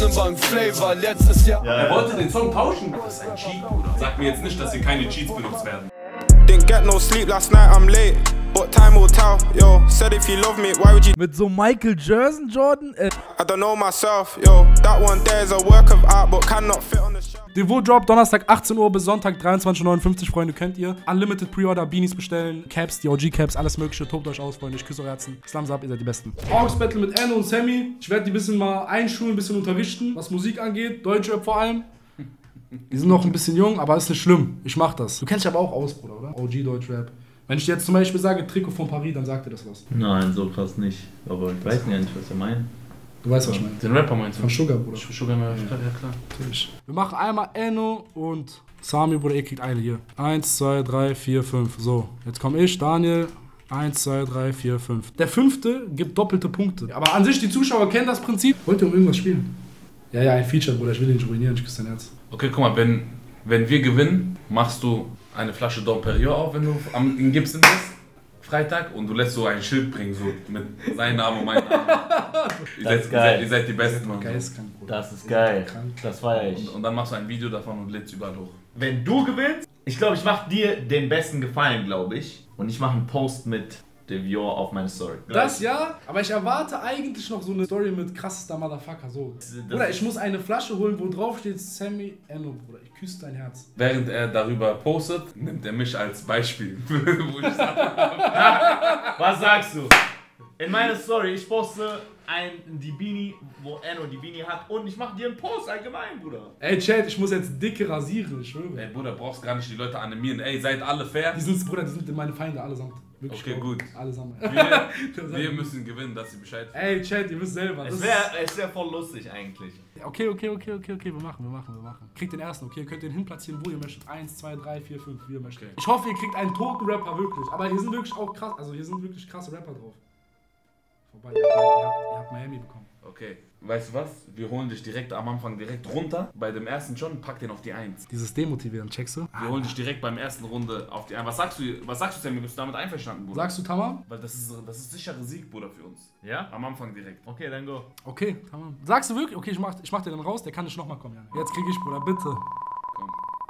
Sonnenbank Flavor letztes Jahr. Er wollte den Song tauschen. Das ist ein Cheat, Bruder. Sag mir jetzt nicht, dass hier keine Cheats benutzt werden. Didn't get no sleep last night, I'm late. But time will tell, yo. Said if you love me, why would you? Mit so Michael Jackson, Jordan? I don't know myself, yo. That one there is a work of art, but cannot fit on the shelf. Devo Drop, Donnerstag 18 Uhr bis Sonntag 23:59 Uhr, Freunde, könnt ihr. Unlimited Pre-Order, Beanies bestellen, Caps, die OG-Caps, alles mögliche. Tobt euch aus, Freunde, ich küsse eure Herzen. Slams ab, ihr seid die Besten. Orks Battle mit Enno und Sammy. Ich werde die ein bisschen mal einschulen, ein bisschen unterrichten, was Musik angeht, Deutschrap vor allem. Die sind noch ein bisschen jung, aber ist nicht schlimm. Ich mach das. Du kennst dich aber auch aus, Bruder, oder? OG Deutschrap. Wenn ich dir jetzt zum Beispiel sage Trikot von Paris, dann sagt dir das was. Nein, so krass nicht. Aber ich weiß nicht, was er meint. Du weißt, was ich meine. Den Rapper meinst du? Von Sugar, Bruder. Sugar, ja klar. Natürlich. Wir machen einmal Enno und Sami, Bruder, ihr kriegt eine hier. 1, 2, 3, 4, 5. So, jetzt komme ich, Daniel. 1, 2, 3, 4, 5. Der fünfte gibt doppelte Punkte. Aber an sich, die Zuschauer kennen das Prinzip. Wollt ihr um irgendwas spielen? Ja, ein Feature, Bruder. Ich will den nicht ruinieren, ich küsse dein Herz. Okay, guck mal, wenn wir gewinnen, machst du eine Flasche Dom Perignon auf, wenn du in Gibson bist. Freitag und du lässt so ein Schild bringen, so mit seinem Namen und meinem Namen. Ihr seid die Besten. Geistkrank, Bruder. Das ist geil. Das feier ich. Und dann machst du ein Video davon und lädst überall hoch. Wenn du gewinnst, ich glaube, ich mache dir den besten Gefallen, glaube ich. Und ich mache einen Post mit Devior auf meine Story. Das ja, aber ich erwarte eigentlich noch so eine Story mit krassester Motherfucker. So. Bruder, ich muss eine Flasche holen, wo drauf steht Sammy Enno, Bruder. Ich küsse dein Herz. Während er darüber postet, nimmt er mich als Beispiel. Wo ich sag, was sagst du? In meiner Story, ich poste die Beanie, wo Enno die Beanie hat und ich mache dir einen Post allgemein, Bruder. Ey, Chat, ich muss jetzt dicke rasieren, ich schwöre. Ey, Bruder, brauchst gar nicht die Leute animieren. Ey, seid alle fair. Die sind meine Feinde, allesamt. Wirklich okay, gut. Allesamt. Wir müssen gewinnen, dass sie Bescheid wissen. Ey, Chat, ihr wisst selber. Es wär voll lustig eigentlich. Okay, wir machen. Kriegt den ersten, okay? Ihr könnt den hinplatzieren, wo ihr möchtet. 1, 2, 3, 4, 5, wie ihr möchtet. Okay. Ich hoffe, ihr kriegt einen toten Rapper, wirklich. Aber hier sind wirklich auch krass, also hier sind wirklich krasse Rapper drauf. Vorbei, ihr habt Miami bekommen. Okay, weißt du was? Wir holen dich direkt am Anfang direkt runter. Bei dem ersten schon, pack den auf die 1. Dieses Demotivieren, checkst du? Wir holen dich direkt beim ersten Runde auf die 1. Was sagst du, Sammy? Bist du damit einverstanden, Bruder? Sagst du Tamam? Weil das ist sicherer Sieg, Bruder, für uns. Ja? Am Anfang direkt. Okay, dann go. Okay, Tamam. Sagst du wirklich? Okay, ich mach den dann raus, der kann nicht nochmal kommen, ja. Jetzt krieg ich, Bruder, bitte. Komm.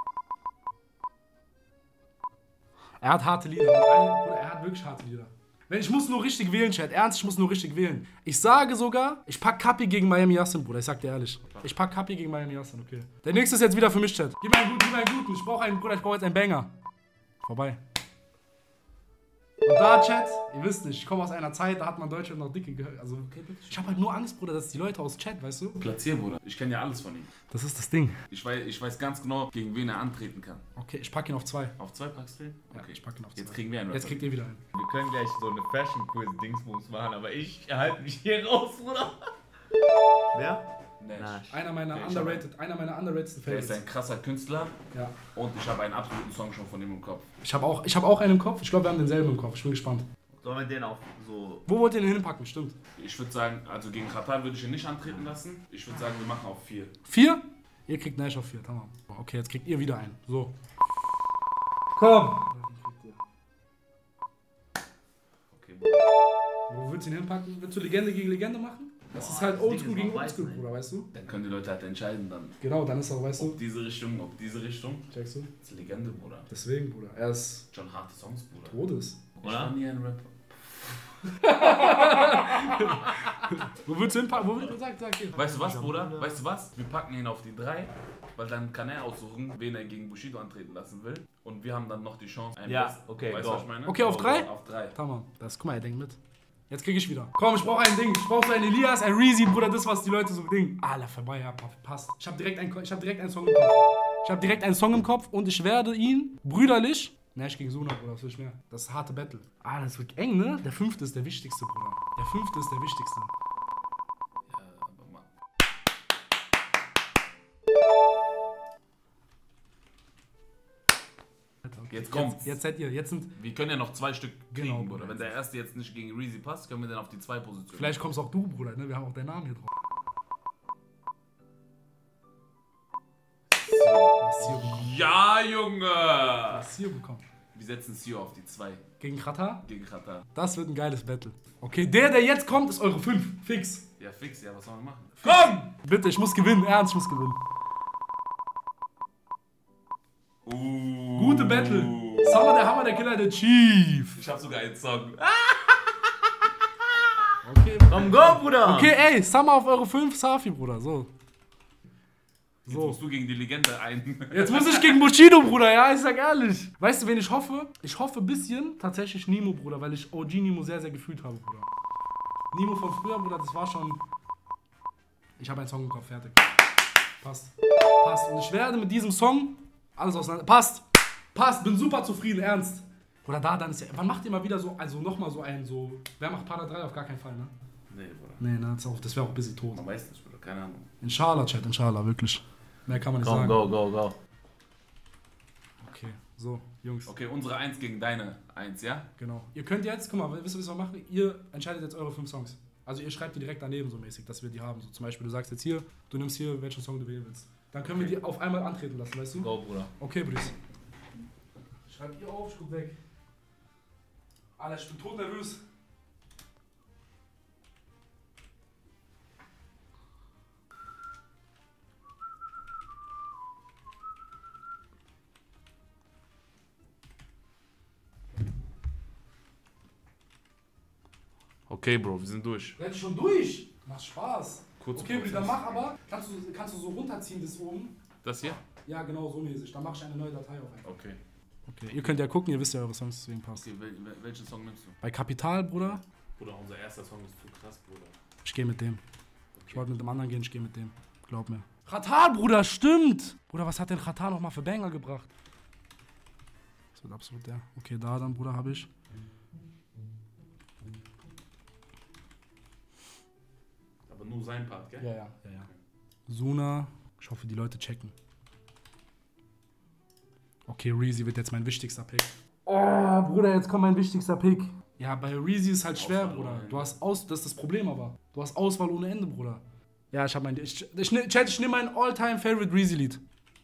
Er hat harte Lieder. Bruder, er hat wirklich harte Lieder. Ich muss nur richtig wählen, Chat. Ernst, ich muss nur richtig wählen. Ich sage sogar, ich pack Kapi gegen Miami Yassin, Bruder. Ich sag dir ehrlich. Ich pack Kapi gegen Miami Yassin, okay. Der nächste ist jetzt wieder für mich, Chat. Gib mir einen guten. Ich brauche einen, Bruder, ich brauche jetzt einen Banger. Vorbei. Und da, Chat, ihr wisst nicht, ich komme aus einer Zeit, da hat man Deutschland noch dicke gehört. Also, ich habe halt nur Angst, Bruder, dass die Leute aus Chat, weißt du? Platzier, Bruder. Ich kenne ja alles von ihm. Das ist das Ding. Ich weiß ganz genau, gegen wen er antreten kann. Okay, ich pack ihn auf 2. Auf 2 packst du ihn? Okay, ja, ich pack ihn auf 2. Jetzt kriegen wir einen Rapper. Jetzt kriegt ihr wieder einen. Wir können gleich so eine Fashion-Quiz-Dingsbums machen, aber ich halte mich hier raus, Bruder. Wer? Nash. Einer meiner underrated Favorites. Der ist ein krasser Künstler. Ja. Und ich habe einen absoluten Song schon von ihm im Kopf. Ich hab auch einen im Kopf. Ich glaube, wir haben denselben im Kopf. Ich bin gespannt. Sollen wir den auch so... Wo wollt ihr den hinpacken? Stimmt. Ich würde sagen, also gegen Katar würde ich ihn nicht antreten lassen. Ich würde sagen, wir machen auf 4. 4? Ihr kriegt Nash auf 4. Tamam. Okay, jetzt kriegt ihr wieder einen. So. Komm. Okay. Wo willst du ihn hinpacken? Willst du Legende gegen Legende machen? Das ist halt Oldschool gegen Oldschool, Bruder, weißt du? Dann können die Leute halt entscheiden dann. Genau, dann ist auch, weißt du? Ob diese Richtung. Checkst du? Das ist Legende, Bruder. Deswegen, Bruder. Er ist... Schon harte Songs, Bruder. Todes. Ich war nie ein Rapper. Wo willst du hinpacken? Wo willst du sagen? Sag hier. Weißt du was, Bruder? Weißt du was? Wir packen ihn auf die 3, weil dann kann er aussuchen, wen er gegen Bushido antreten lassen will. Und wir haben dann noch die Chance, einen Ja, okay, weißt du, was ich meine? Okay, auf 3? Auf 3. Tamam. Guck mal, er denkt mit. Jetzt krieg ich wieder. Komm, ich brauche ein Ding. Ich brauche so einen Elias, ein Reezy, Bruder, das, was die Leute so denken. Alter, vorbei, ja, passt. Ich hab direkt einen Song im Kopf. Und ich werde ihn brüderlich... Nash gegen Suna, Bruder, was will ich mehr? Das ist harte Battle. Das wird eng, ne? Der 5. ist der wichtigste, Bruder. Der 5. ist der wichtigste. Ja, aber Mann. Jetzt kommt's. Jetzt seid ihr, Wir können ja noch 2 Stück kriegen, Genau, Bruder. Wenn der erste jetzt nicht gegen Reezy passt, können wir dann auf die 2 Position. Vielleicht kommst auch du, Bruder, ne? Wir haben auch deinen Namen hier drauf. So, du hast hier bekommen. Ja, Junge! Du hast hier bekommen. Wir setzen Sio auf die 2 Gegen Katar? gegen Katar. Das wird ein geiles Battle. Okay, der jetzt kommt, ist eure 5. Fix. Ja, fix, ja, was sollen wir machen? Komm! Bitte, ich muss gewinnen. Ernst, ich muss gewinnen. Gute Battle. Summer, der Hammer, der Killer, der Chief. Ich hab sogar einen Song. Okay, Komm, go, Bruder! okay, ey, Summer auf eure 5, Safi, Bruder. So. Jetzt musst du gegen die Legende ein. Jetzt muss ich gegen Bushido, Bruder, ja, ich sag ehrlich. Weißt du, wen ich hoffe? Ich hoffe ein bisschen tatsächlich Nemo, Bruder, weil ich OG Nemo sehr, sehr gefühlt habe, Bruder. Nemo von früher, Bruder, das war schon... Ich habe einen Song im Kopf, fertig. Passt. Passt. Und ich werde mit diesem Song alles auseinander... Passt. Passt. Bin super zufrieden, ernst. Oder da, dann ist ja... Wann macht ihr mal wieder so... Also nochmal so einen so... Wer macht Pada 3? Auf gar keinen Fall, ne? Nee, Bruder. Nee, ne, das wäre auch ein bisschen tot. Man weiß nicht, Bruder, keine Ahnung. Inshallah, Chat, inshallah, wirklich. Mehr kann man nicht Komm, sagen. go. Okay, so, Jungs. Okay, unsere 1 gegen deine 1, ja? Genau. Ihr könnt jetzt, guck mal, wisst ihr, was wir machen? Ihr entscheidet jetzt eure 5 Songs. Also ihr schreibt die direkt daneben so mäßig, dass wir die haben. So zum Beispiel, du sagst jetzt hier, du nimmst hier, welchen Song du wählen willst. Dann können wir die auf einmal antreten lassen, weißt du? Go, Bruder. Okay, Brice. Schreibt ihr auf, ich guck weg. Alter, ich bin tot nervös. Okay, Bro, wir sind durch. Seid ihr schon durch? Macht Spaß. Kurz okay, Brice, dann mach aber, kannst du so runterziehen bis oben? Das hier? Ja, genau, so mäßig. Dann mach ich eine neue Datei auf einfach. Okay. Okay, ihr könnt ja gucken, ihr wisst ja eure Songs, deswegen passt. Okay, welchen Song nimmst du? Bei Kapital, Bruder, Bruder, unser erster Song ist zu krass, Bruder. ich gehe mit dem. Ich wollte mit dem anderen gehen, ich gehe mit dem. Glaub mir. Khatar, Bruder, stimmt! Bruder, was hat denn Khatar nochmal für Banger gebracht? Das wird absolut der. Okay, da dann, Bruder, habe ich. Aber nur sein Part, gell? Ja. Suna, ich hoffe, die Leute checken. Okay, Reezy wird jetzt mein wichtigster Pick. Oh, Bruder, jetzt kommt mein wichtigster Pick. Ja, bei Reezy ist halt schwer, Auswahl Bruder. ohne Du hast das ist das Problem aber. Du hast Auswahl ohne Ende, Bruder. Ja, ich habe mein... Ich nehme mein All-Time-Favorite Reezy-Lied.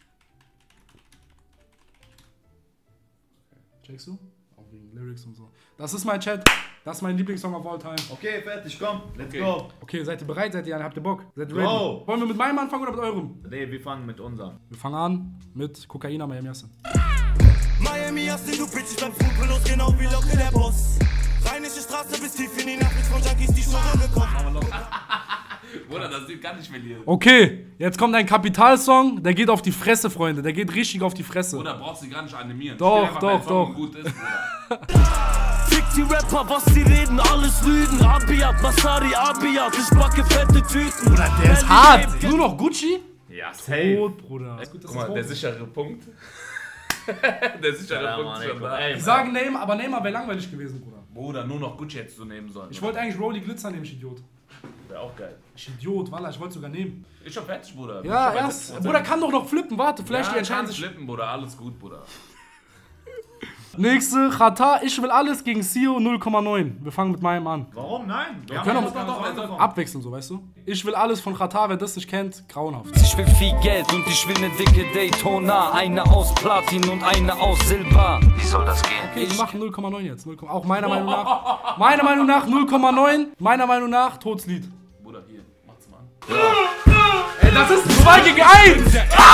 Checkst du? Auch wegen Lyrics und so. Das ist mein Chat. Das ist mein Lieblingssong of all time. Okay, fertig, komm. Let's Okay. go. Okay, seid ihr bereit? Habt ihr Bock? Seid ihr ready? Go. Wollen wir mit meinem anfangen oder mit eurem? Nee, wir fangen mit unserem. Wir fangen an mit Kokaina Miami Yassin. Miami Yassin, du Bitch, ich bleib skrupellos, genau wie Locke der Boss. Rheinische Straße bis tief in die Nacht, von Junkies die Schnurre gekocht. Bruder, das Lied kann ich verlieren. Okay, jetzt kommt ein Kapitalsong, der geht auf die Fresse, Freunde. Der geht richtig auf die Fresse. Bruder, brauchst du gar nicht animieren. Doch, Spiel einfach, wenn doch. Song gut ist, Bruder. Fick die Rapper, was sie reden, alles Lügen. Abiyat, Masari, Abiyat, ich backe fette Tüten. Bruder, der ist hart. Nur noch Gucci? Ja, safe. Tot, Bruder. Ist gut, dass Guck mal, das der tot ist. sichere Punkt. Der sichere Ja, Punkt Mann, ist schon da. ey, Ich sage Neymar, aber Neymar wäre langweilig gewesen, Bruder. Bruder, nur noch Gucci hättest du nehmen sollen. Ich wollte eigentlich Rolly Glitzer nehmen, ich Idiot. Wäre auch geil. Ich Idiot, Wallah, ich wollte sogar nehmen. Ist schon fertig, Bruder. Ja, Bin schon bei erst. 70%. Bruder, kann doch noch flippen, warte, vielleicht die entscheiden sich. flippen, Bruder, alles gut, Bruder. Nächste, Khatar, ich will alles gegen Sio 0,9. Wir fangen mit meinem an. Warum? Nein. Wir können haben doch- angefangen. Abwechseln, so, weißt du? Ich will alles von Khatar, wer das nicht kennt, grauenhaft. Ich will viel Geld und ich will eine dicke Daytona. Eine aus Platin und eine aus Silber. Wie soll das gehen? Okay, wir machen 0,9 jetzt. 0, auch meiner Meinung nach. Meiner Meinung nach 0,9. Meiner Meinung nach Todslied. Bruder, hier, mach's mal an. Ey, das ist 2 gegen 1.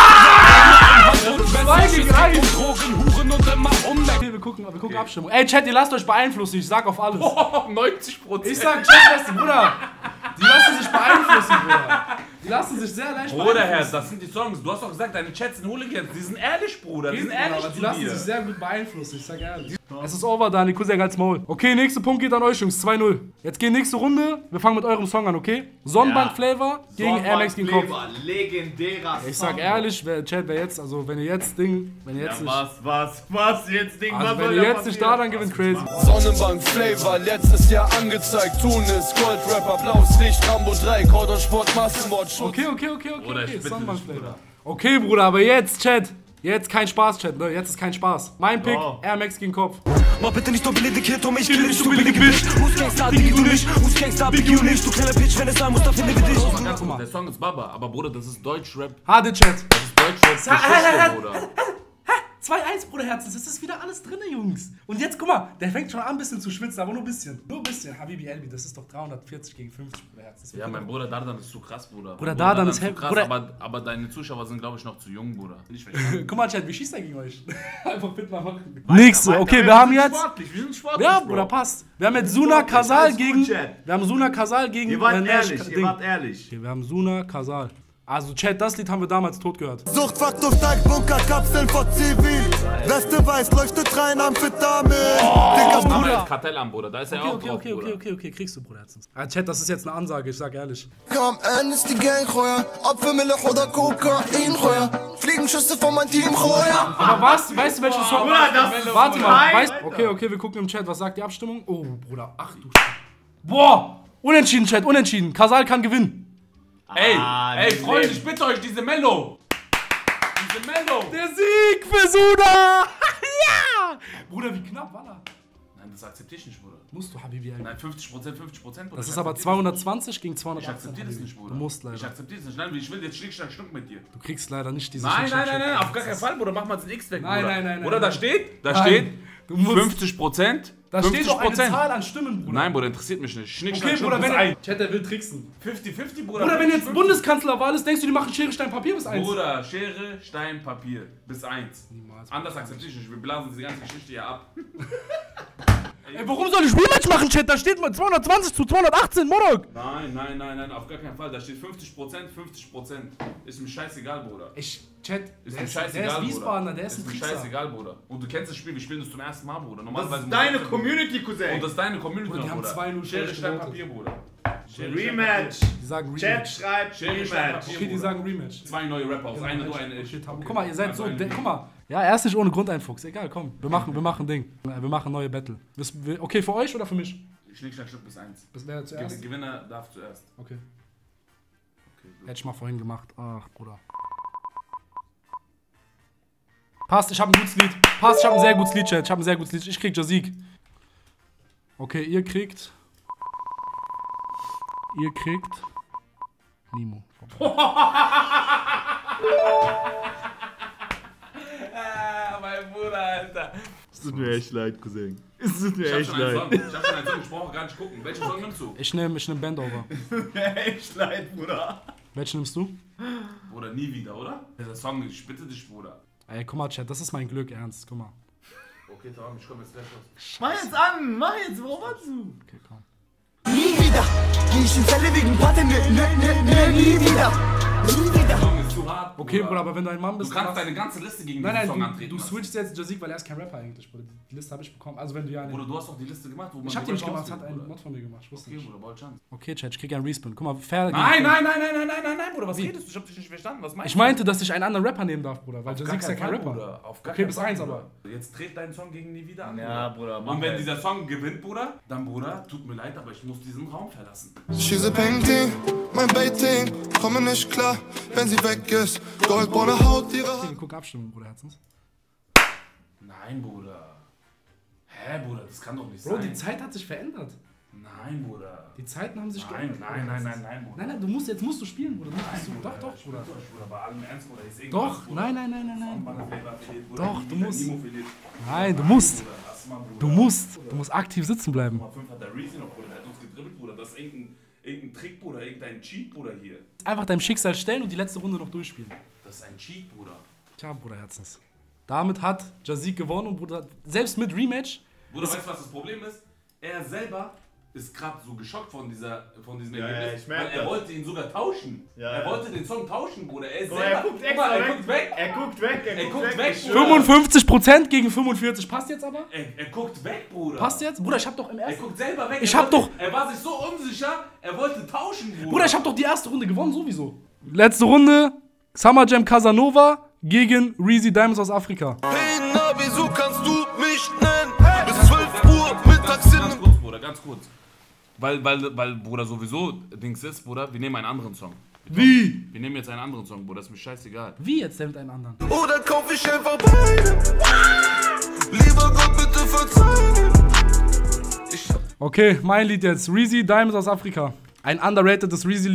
2 gegen 1. Okay, wir gucken Abstimmung. Ey, Chat, ihr lasst euch beeinflussen. Ich sag auf alles. 90%. Ich sag, Chat, Bruder. Die lassen sich beeinflussen, Bruder. Die lassen sich sehr leicht Bruder, beeinflussen. Herr, das sind die Songs. Du hast doch gesagt, deine Chats sind Hooligans. Die sind ehrlich, Bruder. Die sind ehrlich aber die zu lassen dir. sich sehr gut beeinflussen, ich sag ehrlich. Es ist over, Dani, Cousin als Maul. Okay, nächster Punkt geht an euch, Jungs, 2-0. Jetzt geht nächste Runde, wir fangen mit eurem Song an, okay? Sonnenbank-Flavor gegen Air Max gegen Kopf. Legendärer Ich sag ehrlich, Chat, wer jetzt, also wenn ihr jetzt Ding, wenn ihr jetzt nicht... Was jetzt, Ding? Also was wenn soll ihr da jetzt nicht da, dann gewinnt Crazy. Sonnenbank Flavor, letztes Jahr angezeigt. Tunis, Goldrapper, blaues Licht, Rambo 3, Cordon Sport, Massenmord, Schutz. Okay, Bruder, ich bitte Sonnenbank-Flavor. dich, Bruder. Okay, Bruder, aber jetzt, Chat. Jetzt kein Spaß, Chat, ne? Jetzt ist kein Spaß. Mein Pick, Oh. Air Max gegen Kopf. Mach bitte nicht doppelite Kid, um ich kill dich, du billige Bitch. Who's Gangsta, Biggie, du nicht. Who's Gangsta, Biggie, du nicht. Du kleiner Bitch, wenn es sein muss, dann finden wir dich. Ja, guck mal. Der Song ist Baba, aber Bruder, das ist Deutschrap. Harte Chat. Das ist Deutschrap-Geschichte, Bruder. 2-1, Bruder Herzens. Das ist wieder alles drin, Jungs. Und jetzt, guck mal, der fängt schon an, ein bisschen zu schwitzen, aber nur ein bisschen. Nur ein bisschen. Habibi Elbi, das ist doch 340 gegen 50, Bruder Herzens. Ja, mein Bruder Dardan ist zu krass, Bruder. Bruder Dardan ist zu krass, Bruder- aber deine Zuschauer sind, glaube ich, noch zu jung, Bruder. Nicht verstanden. Guck mal, Chat, wie schießt er gegen euch? Einfach fit mal machen. Nächste, okay, wir haben jetzt... Wir sind sportlich, Ja, Bro. Bruder, passt. Wir haben jetzt Suna Kasal alles gut, gegen... Chat. Wir haben Suna Kasal gegen... Ihr wart Nash ehrlich, ihr Ding. wart ehrlich. Okay, wir haben Suna Kasal. Also, Chat, das Lied haben wir damals tot gehört. Suchtfaktor steigt, Bunkerkapseln vor Zivil. Weste weiß, leuchtet rein, Amphetamin. Digga, Bruder. Bruder. Jetzt Kartell an, Bruder. Da ist er auch drauf, Bruder. Okay, kriegst du, Bruder Herzens. Ah, Chat, das ist jetzt eine Ansage, ich sag ehrlich. Komm, ist die Gang, Choya. Apfelmilch oder Kokain, Choya. Fliegenschüsse von meinem Team, Choya. Aber was? Weißt du, welchen Song... Bruder, das ist Warte mal, geil. weißt... Okay, wir gucken im Chat, was sagt die Abstimmung? Oh, Bruder, ach du Scheiße. Boah! Unentschieden, Chat, unentschieden. Kasal kann gewinnen. Ey, Freunde, ich bitte euch, diese Mello. Diese Mello. Der Sieg für Suna! Ja! Bruder, wie knapp war er? Nein, das akzeptiere ich nicht, Bruder. Musst du, Habibi. Nein, 50%, Bruder. Das Ich ist aber akzeptiere 220 gegen das nicht. 218. Ich akzeptiere das nicht, Bruder. Du musst Ich leider. akzeptiere das nicht. Nein, ich will jetzt Schnick, Schnack, Schnuck mit dir. Du kriegst leider nicht diese Nein, Schick, Schick, Schick. auf gar keinen Fall, Bruder. Mach mal den X weg, Nein, Bruder. nein, Bruder, da nein. steht, Nein. Du musst- 50%. Da steht doch eine 50%. Zahl an Stimmen, Bruder. Nein, Bruder, interessiert mich nicht. Schnick, Okay, Schnack, Bruder, Schnuck wenn bis er... Chat, der will tricksen. 50-50, Bruder. Bruder, wenn jetzt 50-50. Bundeskanzlerwahl ist, denkst du, die machen Schere, Stein, Papier bis 1? Bruder, Schere, Stein, Papier. Bis 1. Niemals. Anders akzeptiere ich nicht. Wir blasen diese ganze Geschichte hier ab. Ey, warum soll ich Rematch machen, Chat? Da steht mal 220 zu 218, Morok. Nein, auf gar keinen Fall. Da steht 50%. Ist mir scheißegal, Bruder. Chat, Ist der mir scheißegal, ist Bruder. Wiesbadener, der ist ein mir Trickser. scheißegal, Bruder. Und du kennst das Spiel, wir spielen das zum ersten Mal, Bruder. Das Normalerweise ist deine Community, Cousin. Und das ist deine Community, Bruder, die noch, haben Bruder. 2-0 Schere, Stein, gewotet. Papier, Bruder. Rematch. Die sagen Chat Rematch. schreibt Schere, Stein, Rematch. Papier, Okay, die Bruder. sagen Rematch. Zwei neue Rapper aus einer, nur eine. Okay, Tabu. Guck mal, ihr seid so... Guck mal. Ja, er ist nicht ohne Grund ein Fuchs. Egal, komm. Wir machen Ding. Wir machen neue Battle. Okay, für euch oder für mich? Schnick, Schnack, Schnuck bis 1. Das wäre zuerst. Gewinner darf zuerst. Okay. Hätte ich mal vorhin gemacht. Ach, Bruder. Passt, ich hab ein gutes Lied. Passt, ich hab ein sehr gutes Lied, Chat. Ich hab ein sehr gutes Lied. Ich krieg Jasik. Okay, ihr kriegt... Nimo. Mein Bruder, Alter. Es tut mir echt leid, Cousin. Es tut mir Ich hab echt schon einen leid. Song. Ich brauche gar nicht gucken. Welchen Song nimmst du? Ich nehm Bandover. Echt leid, Bruder. Welchen nimmst du? Bruder, nie wieder, oder? Der Song, ich bitte dich, Bruder. Ey, guck mal, Chat, das ist mein Glück, ernst. Guck mal. Okay, Tom, ich komm jetzt gleich raus. Mach jetzt an, mach jetzt, wo warst du? Okay, komm. Nie wieder. Geh ich in Zelle wegen Patte, nie wieder. Nie wieder. Der Song ist zu hart, Okay, Bruder, aber wenn du ein Mann Du bist... kannst machst- deine ganze Liste gegen Nein, diesen Song nein, antreten. du lassen. switchst jetzt Jasik, weil er ist kein Rapper eigentlich, Bruder. Die Liste habe ich bekommen. Also wenn du ja... Bruder, du hast doch die Liste gemacht, wo man Ich hab die sowas nicht gemacht, das hat auswählt, ein Bruder. Mod von mir gemacht. Ich wusste Okay, nicht. Bruder, bald Chance. Okay, Chat, ich krieg einen Respawn. Guck mal, fair... Nein, Bruder, was redest du? Ich hab dich nicht verstanden. Was meinst Ich meinte, dass ich einen anderen Rapper nehmen darf, Bruder, weil Auf Jasik ist ja gar kein keinen Fall, Rapper. Bruder. Auf gar Okay, keinen bis Fall, 1 Bruder. aber. Jetzt dreht deinen Song gegen nie wieder an. Ja, Bruder, mach Und wenn halt. dieser Song gewinnt, Bruder, dann, Bruder, tut mir leid, aber ich muss diesen Raum verlassen. She's a painting, mein Baiting. Komme nicht klar, wenn sie weg ist. Goldbraune Haut, ihre Okay, wir gucken Abstimmung, Bruder, Herzens. Nein, Bruder. Hä, Bruder, das kann doch nicht Bro, sein. die Zeit hat sich verändert. Nein, Bruder. Die Zeiten haben sich Nein, geändert. nein, Bruder. Nein, jetzt musst du spielen, Bruder. Doch, Bruder. Bruder, bei allem Ernst, Bruder. Ich seh Doch, irgendwas, Bruder. nein. Doch, du Nimo musst. verliert. Nein, du musst. Bruder, lass mal, Bruder. Du musst aktiv sitzen bleiben. Nummer 5 hat der Reezy noch, Bruder. Der hat uns gedribbelt, Bruder. Das ist irgendein Trick, Bruder. Irgendein Cheat, Bruder, hier. Einfach deinem Schicksal stellen und die letzte Runde noch durchspielen. Das ist ein Cheat, Bruder. Tja, Bruder, Herzens. Damit hat Jasik gewonnen und Bruder, selbst mit Rematch. Bruder, weißt du, was das Problem ist? Er selber ist gerade so geschockt von diesem Ergebnis, ich merk weil er das. wollte ihn sogar tauschen. Ja, er ja. wollte den Song tauschen, Bruder. Er ist Guck mal, selber. er guckt Guck extra mal, er weg. guckt weg. Er guckt weg, Er guckt weg, Bruder. 55% gegen 45. Passt jetzt aber? Er guckt weg, Bruder. Passt jetzt? Bruder, ich hab doch im Er ersten... guckt selber weg. Ich Er hab wollte- doch- Er war sich so unsicher, er wollte tauschen, Bruder. Bruder, ich hab doch die erste Runde gewonnen, sowieso. Letzte Runde, Summer Jam Casanova gegen Reezy Diamonds aus Afrika. Hey, na, wieso kannst du mich nennen? Bis 12 Uhr mittags in Ganz kurz, Bruder, ganz kurz. Weil, Bruder, sowieso Dings ist, Bruder, wir nehmen einen anderen Song. Wie? Wir nehmen jetzt einen anderen Song, Bruder, ist mir scheißegal. Wie jetzt denn mit einem anderen? Oder kauf ich einfach beide? Lieber Gott, bitte verzeihen. Okay, mein Lied jetzt. Reezy Diamonds aus Afrika. Ein underratedes Reezy-Lied.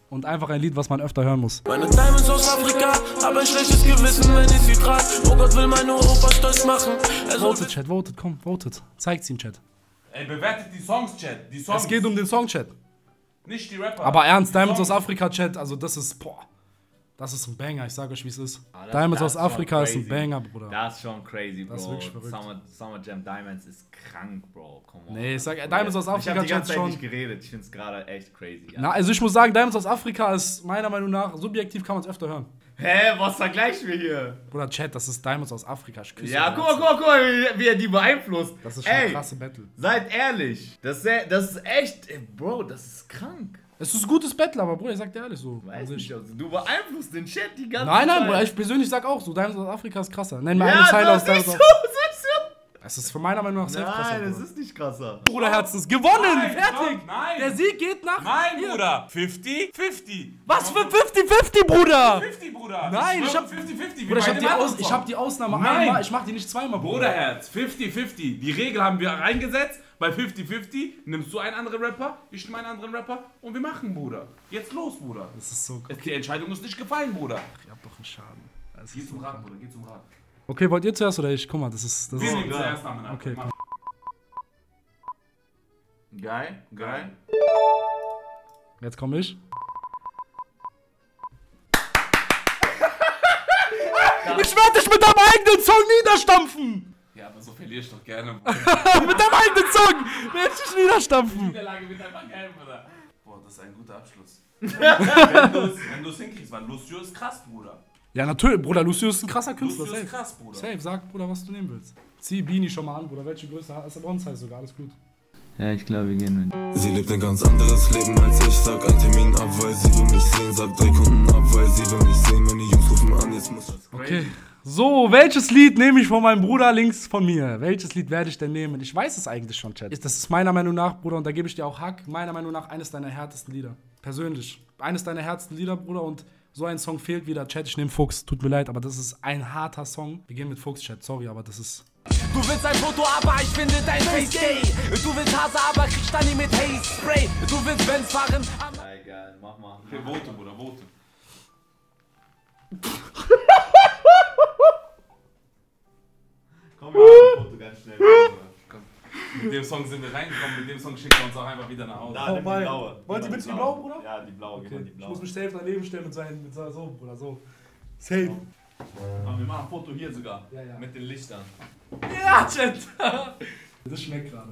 Und einfach ein Lied, was man öfter hören muss. Meine Diamonds aus Afrika, hab ein schlechtes Gewissen, wenn ich sie trag. Oh Gott will meine Opa stolz machen. Votet, Chat, votet, komm, votet. Zeigt's ihm, Chat. Ey, bewertet die Songs, Chat. Die Songs. Es geht um den Song, Chat. Nicht die Rapper. Aber ernst, Diamonds aus Afrika, Chat, also das ist, boah. Das ist ein Banger, ich sag euch, wie es ist. Diamonds aus Afrika ist ein Banger, Bruder. Das ist schon crazy, Bro. Das ist wirklich verrückt. Summer Jam Diamonds ist krank, Bro. Come on. Nee, ich sag, Diamonds aus Afrika, ich hab die ganze Chat Zeit schon. nicht geredet, ich find's gerade echt crazy. Ja. Na, also ich muss sagen, Diamonds aus Afrika ist meiner Meinung nach, subjektiv kann man es öfter hören. Hä, was vergleichen wir hier? Bruder, Chat, das ist Diamonds aus Afrika. Ich küsse Ja, euer guck Herz. mal, wie er die beeinflusst. Das ist schon Ey, ein krasse Battle. seid ehrlich. Das ist echt, ey, Bro, das ist krank. Es ist ein gutes Battle, aber Bruder, ich sag dir ehrlich so. Weiß nicht, also, du beeinflusst den Chat die ganze Nein, Zeit. nein, Bruder, ich persönlich sag auch so, Diamonds aus Afrika ist krasser. Nenn mir Ja, eine Zeile aus das ist Diamonds so, aus Afrika. sagst du? Es ist für meiner Meinung nach safe krasser. Nein, das Bruder. ist nicht krasser. Bruder Herzens, gewonnen! Nein, Fertig! stopp, nein. Der Sieg geht nach. Nein, hier. Bruder. 50-50. Was für 50-50, Bruder? 50, Bruder. Nein, ich hab- 50-50. Bruder, ich hab die Ausnahme Nein. einmal, ich mach die nicht zweimal, Bruder. Bruderherz, 50-50. Die Regel haben wir reingesetzt. Bei 50-50 nimmst du einen anderen Rapper, ich nehme einen anderen Rapper und wir machen, Bruder. Jetzt los, Bruder. Das ist so Die Entscheidung ist nicht gefallen, Bruder. Ich hab doch einen Schaden. Das Geh ist zum so Rad, Bruder, geh zum Rad. Okay, wollt ihr zuerst oder ich? Guck mal, das ist. Wir nehmen zuerst Namen ab. Okay, Mach. komm. Geil, geil. Jetzt komm ich. Ich werde dich mit deinem eigenen Song niederstampfen! Ja, aber so verliere ich doch gerne. Mit deinem eigenen Song werde ich dich niederstampfen! Der Lage wird einfach geil, Bruder. Boah, das ist ein guter Abschluss. wenn du es hinkriegst, weil Lucio ist krass, Bruder. Ja, natürlich, Bruder, Lucio ist ein krasser Künstler. Lucio ist Safe. krass, Bruder. Safe, sag, Bruder, was du nehmen willst. Zieh Beanie schon mal an, Bruder. Welche Größe hat es? Bronze sogar, alles gut. Ja, ich glaube, wir gehen mit. Sie lebt ein ganz anderes Leben als ich. Sag ein Termin ab, weil sie will mich sehen. Sag 3 Kunden ab, weil sie will mich sehen. Meine Jungs rufen an, jetzt muss ich. Okay. So, welches Lied nehme ich von meinem Bruder links von mir? Welches Lied werde ich denn nehmen? Ich weiß es eigentlich schon, Chat. Das ist meiner Meinung nach, Bruder, und da gebe ich dir auch Hack, meiner Meinung nach eines deiner härtesten Lieder. Persönlich. Eines deiner härtesten Lieder, Bruder, und so ein Song fehlt wieder. Chat, ich nehme Fuchs. Tut mir leid, aber das ist ein harter Song. Wir gehen mit Fuchs, Chat. Sorry, aber das ist... Du willst ein Foto, aber ich finde dein Face gay. Du willst Hase, aber kriegst dann nie mit Haze Spray. Du willst Benz fahren. Geil, mach mal. Okay, vote, Bruder, vote. Komm mal, Foto ganz schnell. Mit dem Song sind wir reingekommen, mit dem Song schicken wir uns auch einfach wieder nach Hause. Da, nimm die blaue. Wollt ihr bitte die blaue, Bruder? Ja, die blaue, gib mal die Ich blaue. muss mich safe daneben stellen mit so, Bruder, so. Safe. Aber wir machen ein Foto hier sogar. Ja, ja. Mit den Lichtern. Ja, Chat. Das schmeckt gerade.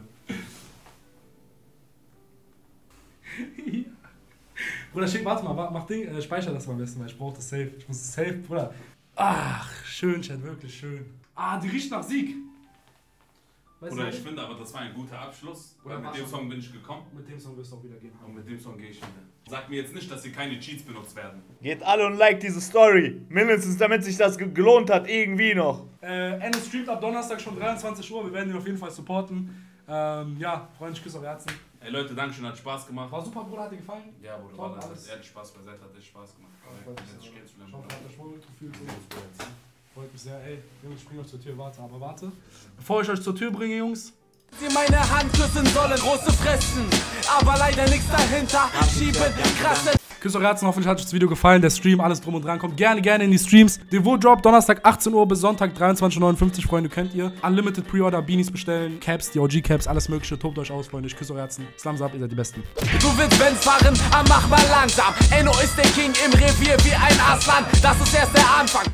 Bruder, schick, warte mal, mach Ding, speicher das mal am besten, weil ich brauche das safe. Ich muss es safe, Bruder. Ach, schön, Chat, wirklich schön. Ah, die riecht nach Sieg. Weißt Oder du, ich finde aber, das war ein guter Abschluss. Oder Weil mit mach dem schon. Song bin ich gekommen. mit dem Song wirst du auch wieder gehen. Und mit dem Song gehe ich wieder. Sag mir jetzt nicht, dass hier keine Cheats benutzt werden. Geht alle und like diese Story. Mindestens damit sich das gelohnt hat, irgendwie noch. Enno streamt ab Donnerstag schon 23 Uhr. Wir werden ihn auf jeden Fall supporten. Ja, Freunde, ich küsse auf Herzen. Ey Leute, Dankeschön, hat Spaß gemacht. War super, Bruder, hat dir gefallen? Ja, Bruder, Top, war das alles. ehrlich Spaß beiseite, hat echt Spaß gemacht. Freut mich Jetzt sehr. geht's wieder, Ich hoffe, Bruder. hat euch wohl gefühlt. Freut mich sehr. Ey, Jungs, ich bringe euch zur Tür. Warte, aber warte. Bevor ich euch zur Tür bringe, Jungs. Sie meine Hand küssen sollen, große Fressen. Aber leider nichts dahinter. Schieben krasse. Küsse eure Herzen, hoffentlich hat euch das Video gefallen. Der Stream, alles drum und dran. Kommt gerne in die Streams. Devo Drop Donnerstag 18 Uhr bis Sonntag 23:59 Uhr, Freunde, könnt ihr. Unlimited Pre-Order, Beanies bestellen, Caps, die OG-Caps, alles mögliche. Tobt euch aus, Freunde. Ich küsse eure Herzen. Slams ab, ihr seid die Besten. Du willst Benz fahren, mach mal langsam. Enno ist der King im Revier wie ein Aslan. Das ist erst der Anfang.